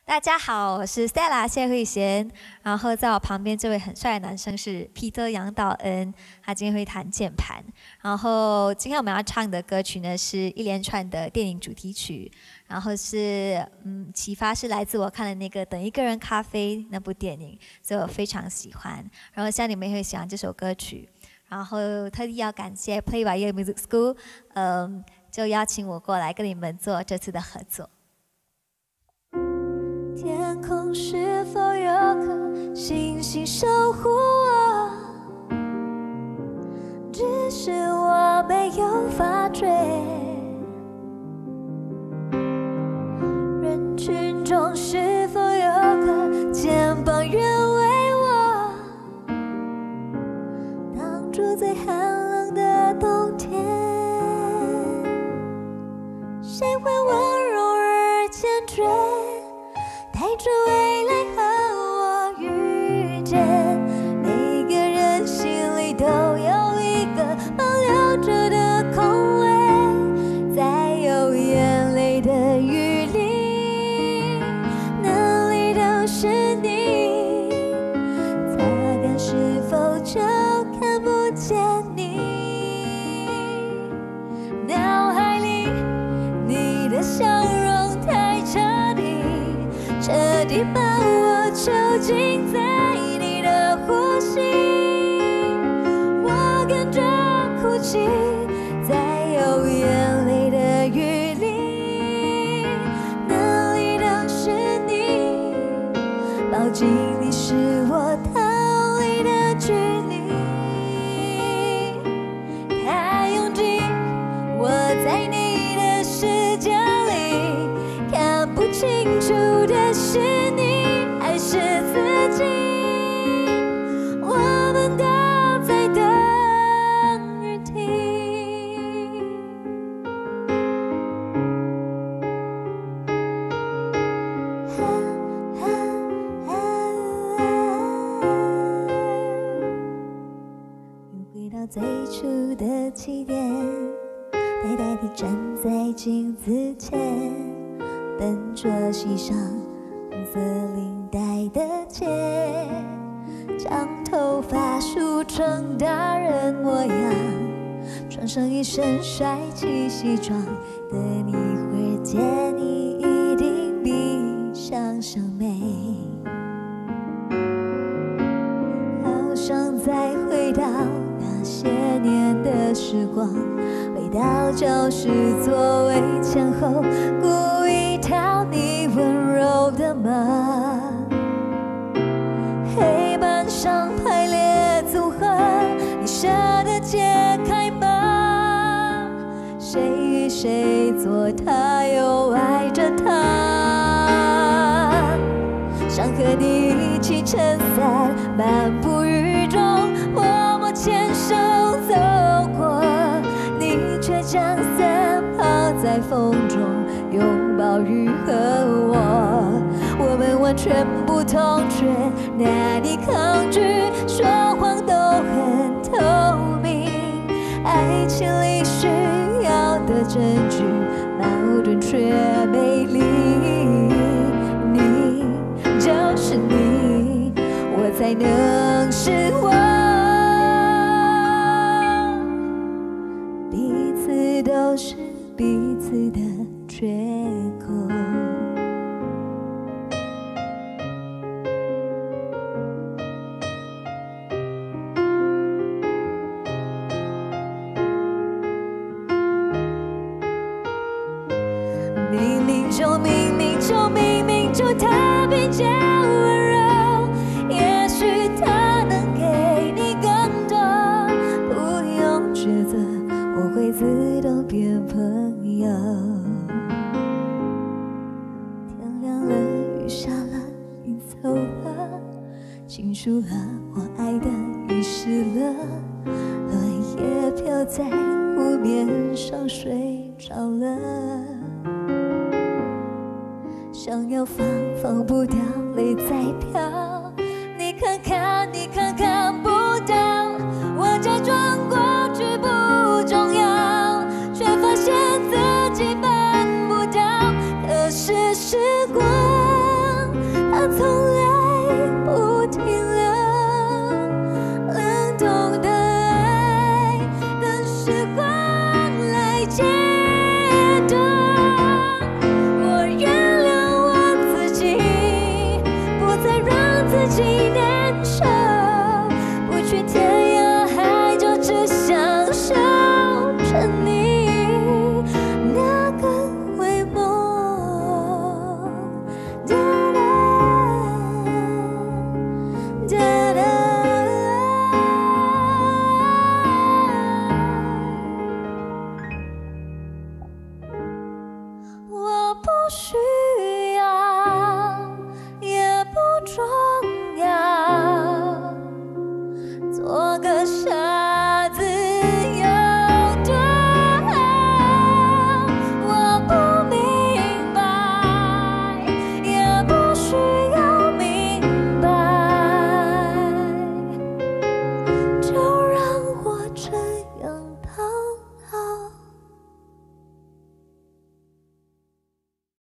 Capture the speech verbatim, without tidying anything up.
大家好，我是 Stella 谢慧娴。然后在我旁边这位很帅的男生是 Peter 杨道恩，他今天会弹键盘。然后今天我们要唱的歌曲呢，是一连串的电影主题曲。然后是嗯，启发是来自我看的那个《等一个人咖啡》那部电影，所以我非常喜欢。然后希望你们也会喜欢这首歌曲。然后特地要感谢 Play by Ear Music School， 嗯，就邀请我过来跟你们做这次的合作。 天空是否有颗星星守护我？只是我没有发觉。人群中是否有个肩膀愿为我挡住最寒冷的冬天？谁会温柔而坚决？带着未来和我遇见，每个人心里都有一个保留着的空位，在有眼泪的雨里，哪里都是你，擦干是否就看不见你？脑海里你的笑容太彻底，彻底把我囚禁在你的呼吸，我跟着哭泣，在有眼泪的雨里，哪里都是你，抱紧你是我逃离的距离，太拥挤，我在你的世界里看不清楚的是你还是自己，我们都在等雨停。又回到最初的起点，呆呆地站在镜子前，笨拙系上红色领带的结，将头发梳成大人模样，穿上一身帅气西装，等一会儿见你一定比想象美，好想再回到那些年的时光，回到教室座位前后，故意挑你温柔的码，黑板上排列组合，你舍得解开吗？谁与谁做他又爱着他，想和你一起撑伞漫步雨中，默默牵手走过，你却将伞抛在风中，拥抱雨和我，我们完全不同却难以抗拒，说谎都很透明，爱情里需要的证据，矛盾却美丽，你就是你，我才能是我，彼此都是彼此的缺口。明明就明明就明明就他比较温柔，也许他能给你更多，不用抉择，我会自动变朋友。天亮了，雨下了，云走了，倾诉了我爱的遗失了，落叶飘在湖面上睡着了，想要放放不掉，泪在飘。